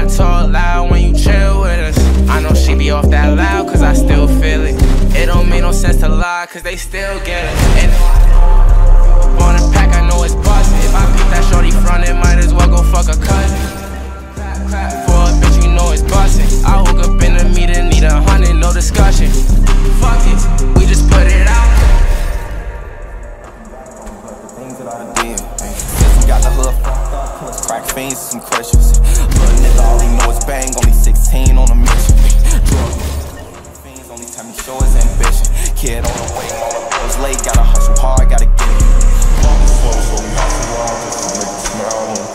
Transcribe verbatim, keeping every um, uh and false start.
I talk loud when you chill with us. I know she be off that loud, cause I still feel it. It don't make no sense to lie, cause they still get it. And on the pack, I know it's bustin'. If I pick that shorty front, it might as well go fuck a cousin. For a bitch, you know it's bustin'. I woke up in the meeting, need a hundred, no discussion. Fuck it, we just put it out. The things that I did, since we got the hood fucked up, plus crack fiends and some Christians. Little nigga, all he know is bang, only sixteen on a mission. Drug fiends, only time he show his ambition. Kid on the way, all the bills late, gotta hustle hard, gotta get it. All this flow, so we hustle hard, just to make it smell.